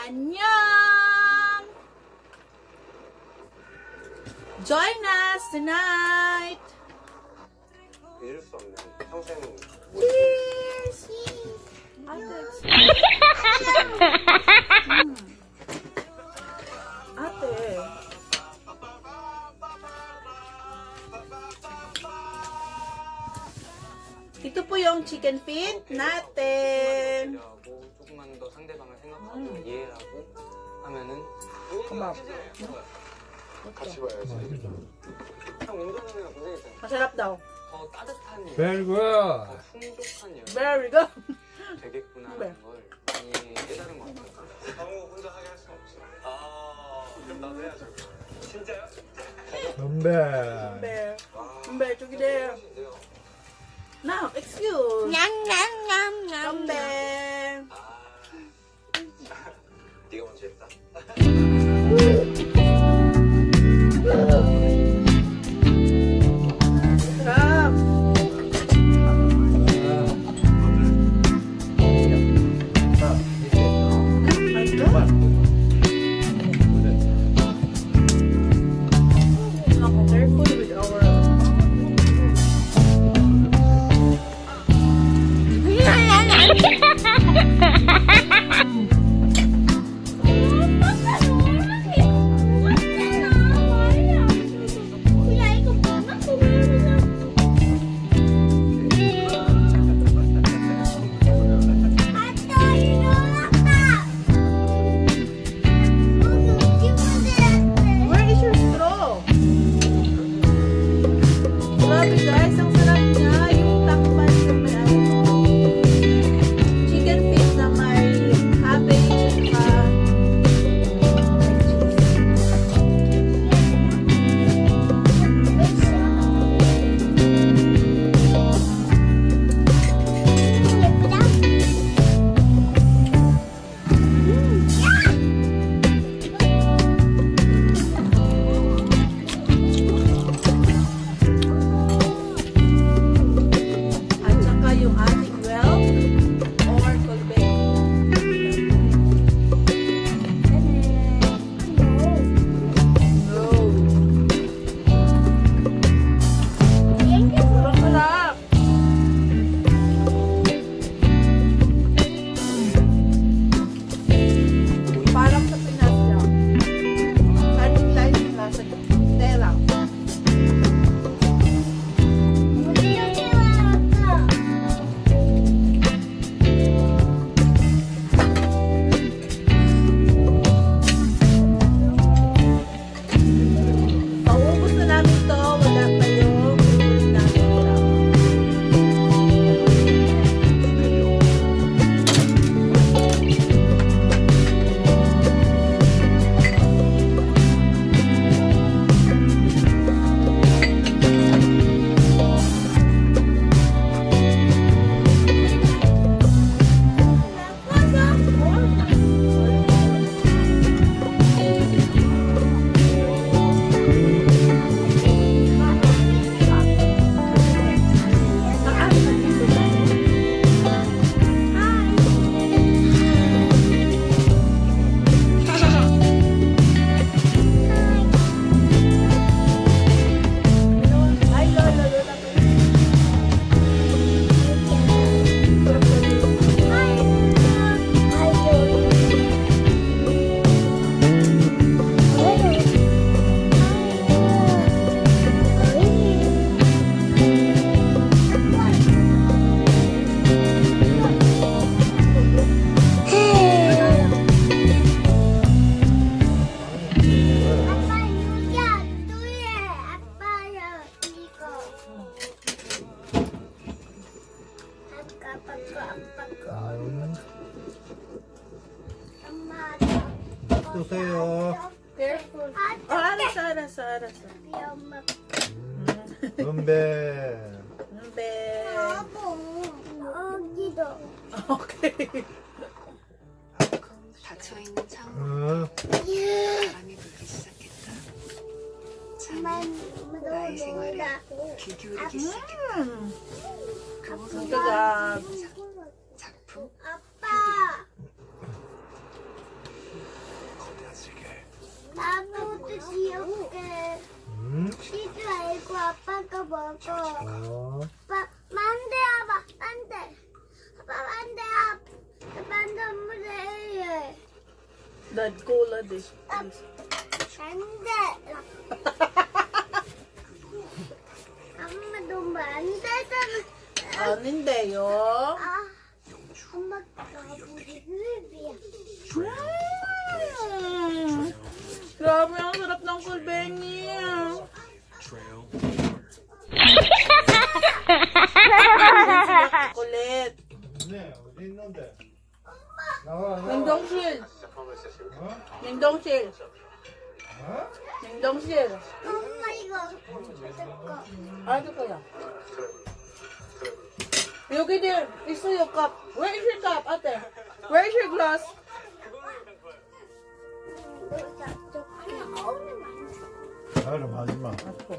안녕! Join us tonight! 잊을 수 없는 평생 Cheers! Ate. Ito po yung chicken feet natin. 조금만 더 상대방을 생각하고 이해하고 하면은 같이 봐야지. 형 운동하면 고생했잖아. Masarap daw. 더 따뜻한 여 Very good. 더 풍족한 여 Very good. 되겠구나라는 걸 많이 깨달은 것 같아요. 아무 혼자 하게 할 수 없어. 그럼 나도 해야죠. 진짜요? 건배. Kumbe, chugide. Now, excuse. Kumbe. 네가 먼저 했다. Sarap. Careful with our Where is your straw? Grabe guys, ang sarap niya. Yung takpan yung may chicken feet na may cabbage at saka yung ating or kolbe. No. Sobrang sarap. Parang sa Pinas lang. Kanin yung lasa niya. Tela. Paubos na namin to. Wala kayo. Ulit namin siya. Ay, lola. 드세요. Careful. 알았어. 건배. Okay. 닫혀있는 창으로 바람이 불기 시작했다. 창은 나의 생활에 귀 기울이기 시작했다. Ang 작품 아빠. 나도 귀엽게. 치즈 알고 아빠가 먹어. 아빠 만대 아빠 만대. 아빠 만대 아빠 만대 엄마를 해. Dad, cola this, please. 안돼. 엄마 너무 안 되잖아. 아닌데요. 엄마가 우리 흡이야. Grabe, ang sarap ng kulbengi. Kulit. 네, 어디 있는데? 나와, 나와. 냉동실. 어? 냉동실. 어? 냉동실. 엄마 이거 뜯고. Ano kaya? 여기 there. Isa yung cup. Where is your cup, ate? Where is your glass? 나를 마지막.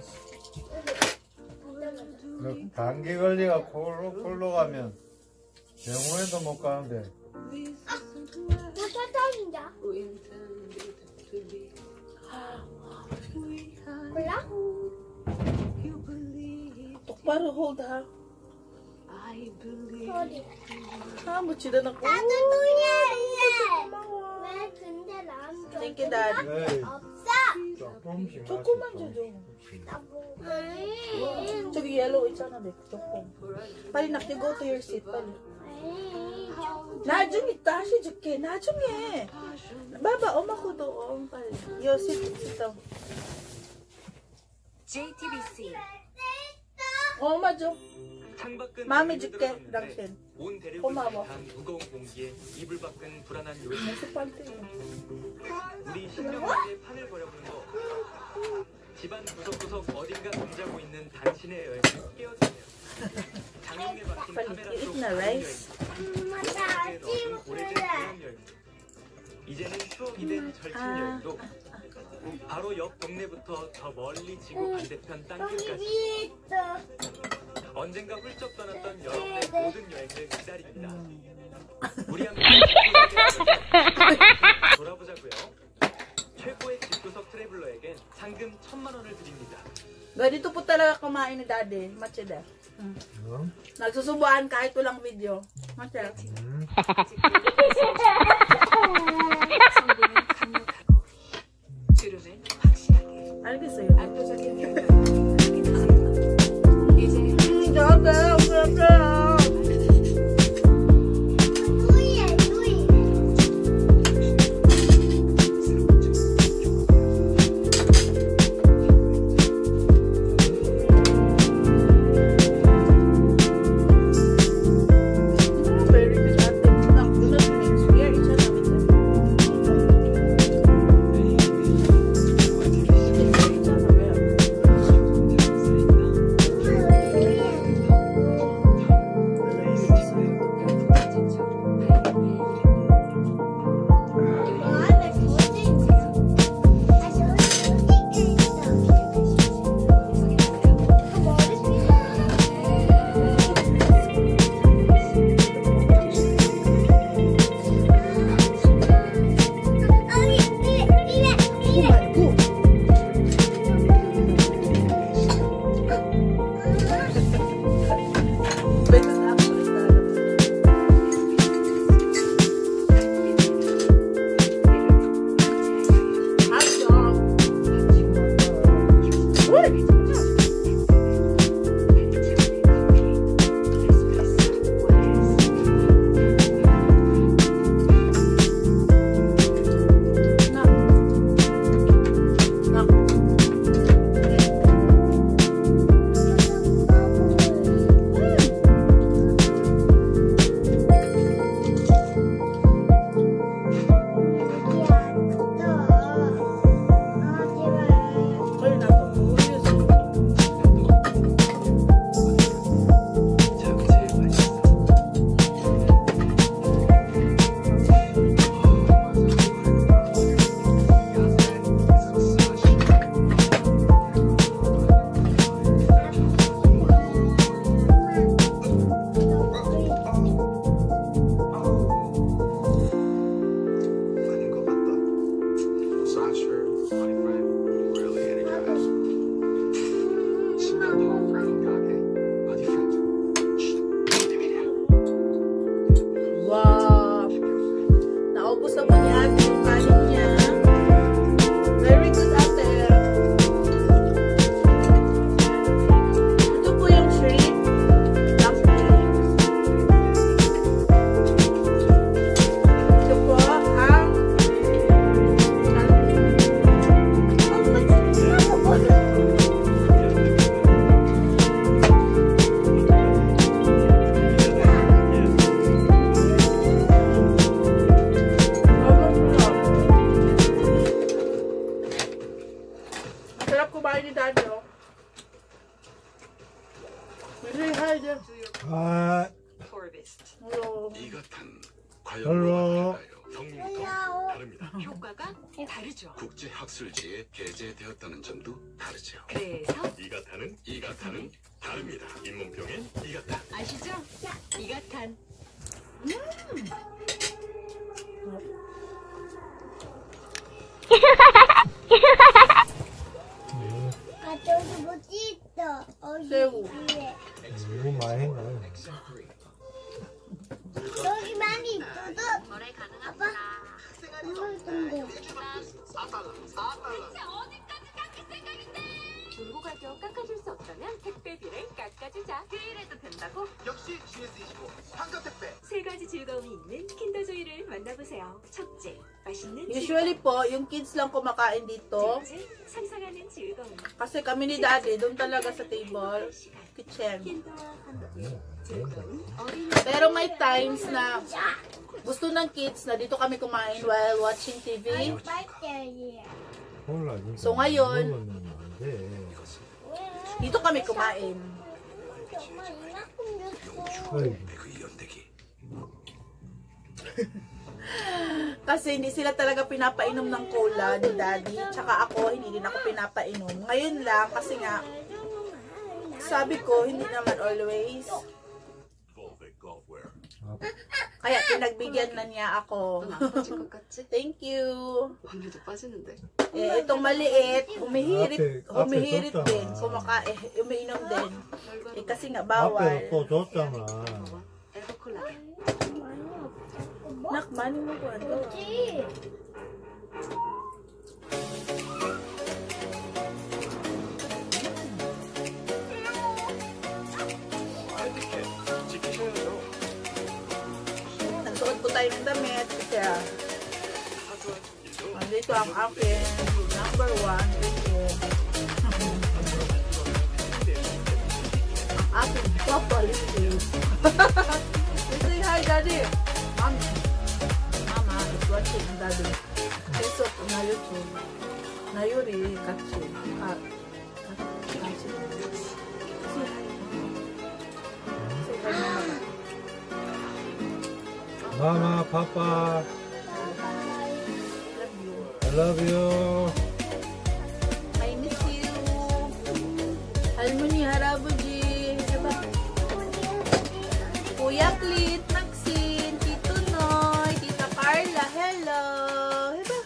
그 감기 걸리가 콜로 가면 병원에도 못 가는데. 나 사탕이다. 몰라? 똑바로 hold ha. 어디? Ha, 묻히다 na ko. 나도 또해. 왜 근데 난 Thank you, Dad. 에이, 없어. 조금씩. 조금만 줘줘. 나 뭐? 저기 yellow 있잖아, 네. 조금. 빨리 nak, you go to your seat, 빨리. 나중에 다시 줄게. 나중에. 봐봐, 엄마 거 doon, 빨리. You sit down. JTBC 엄마 줘. 창밖은 마음에 줄게, 들었는데 당신. 온 대륙을 고마워. 단 무거운 공기에 이불 밖은 불안한 요즘. Nasa palto yun. 우리 신경과의 판을 벌여보는 거. 집안 구석구석 어딘가 동자고 있는 당신의 여행을 깨워주세요. 장롱에 박힌 빨리, 카메라 eat 속 na rice. 엄마 나 아침 오래된 먹을래. 교환 여행. 이제는 추억이 된 절친 여행도 바로 옆 동네부터 저 멀리 지구 반대편 여기 땅끝까지 위에 있어. 언젠가 훌쩍 떠났던 여러분의 모든 여행을 기다립니다. 우리 함께 돌아보자고요. 최고의 집구석 트래블러에겐 상금 1,000만 원을 드립니다. Ganito po talaga kumain ni Daddy. Matchida. 응? Nagsusubuan kahit walang video. Matchida. 성분은 강력하고 주름은 확실하게 Al겠어요. 압도적인 효과를 하게 되세요. 이제 Gaga, gaga. 누이야 누이. Very good ate. Nak, 다릅니다. 효과가 다르죠. 국제학술지에 게재되었다는 점도 다르죠. 그래서 이가탄은 다릅니다. 잇몸병엔 이가탄. 아시죠? 이가탄. 저기 뭐지 있어. 새우. 너무 많이 했네. 여기 많이 있어도. 아빠. 근데. 중고 가격 깎아줄 수 없다면 택배비를 깎아주자. 휴일에도 된다고? 역시 GS25 황금 택배. 세 가지 즐거움이 있는 킨더조이를 만나보세요. 첫째, 맛있는 Usually po, yung kids lang kumakain dito. 둘째, 상상하는 즐거움. Kasi kami ni daddy, doon talaga sa table, kitchen. 킨더와 함께 즐거운 어린이. Pero may times na gusto ng kids na dito kami kumain while watching TV. 몰라, 진짜. So, ngayon, 먹으면 안 돼. dito kami kumain. 어이, Kasi hindi sila talaga pinapainom ng cola ni daddy. Tsaka ako, hindi din ako pinapainom. Ngayon lang, kasi nga, sabi ko, hindi naman always. Kaya pinagbigyan na niya ako. 빠질 것 같지? Thank you. 오늘도 빠지는데. Eh, itong maliit, humihirit Ate din. 줬잖아. Kumakain, umiinom din. Eh, kasi nga 앞에 bawal. 또 줬잖아. 에버콜라. Nak, mani mo ko. Ano? Nagsuot po tayo ng damit. Kaya, dito ang akin. Number 1. Dito. Ang aking papaliti. Say hi, Daddy. Mama is watching Daddy. Facebook na YouTube. Na Yuri Katsu. Katsu. Say hi. Say hi, Mama. Mama, Papa, Love you. I love you. I miss you. Halmoni, Harabuji. Diba? Kuya Clit, Maxine, Tito Noy, Tita Carla, hello. Diba?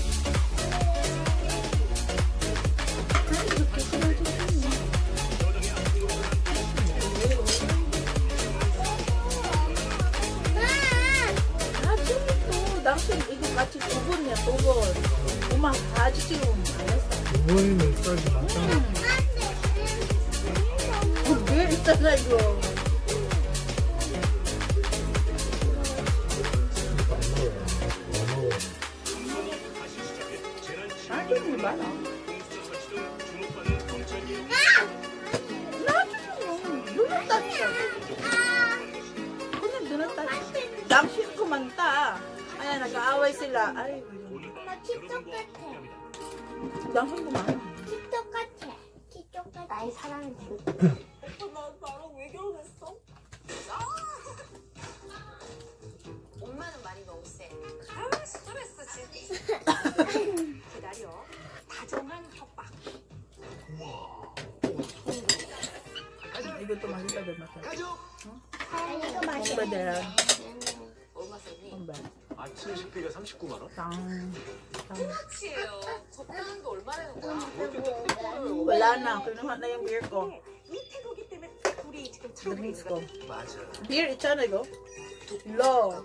Haji itu, 당신 이거 같이 두분이야, 두 분. 엄마, 하지 지금. 알았어. 부모님은 까지 맞잖아. 왜 있잖아, 이거. 나중에 많아. 나중에 눈을 땄어. 그냥 눈을 땄어. 당신 kumanta. Ayan, nag-aaway sila. Ay, 엄마 틱톡 같아. 당신 kumanta. 틱톡 같아. 틱톡 같아. 나의 사랑은 진짜. 엄마는 많이 너무 세. 아, 스트레스 진짜. 기다려. 다정한 협박. Hindi ko makita doon mata. 아니 이거 Ano 맛있어. ba din? 얼마 썼니? Ano ba? 아침 식비가 39만 원? Tang. 치예요. 적당한 게 얼마라는 거야? Wala na. Kinuha na yung beer ko. 이 태국이 때문에 우리 지금 Drinks 차가 ko. 맞아. Beer, 있잖아, 이거. Low.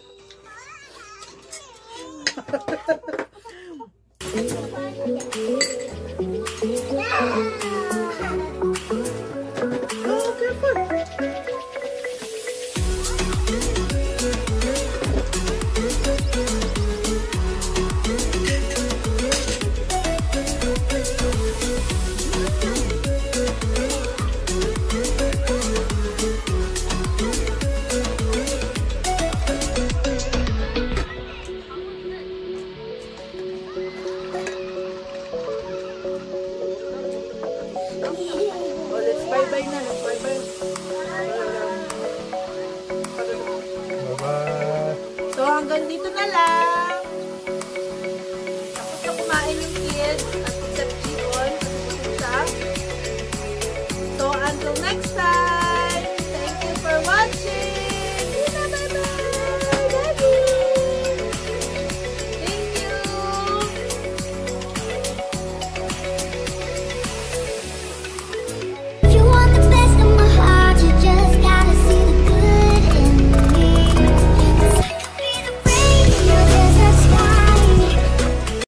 Oh, careful. Oh, let's bye-bye na. Let's bye-bye. Bye-bye. So, hanggang dito na lang. Until next time.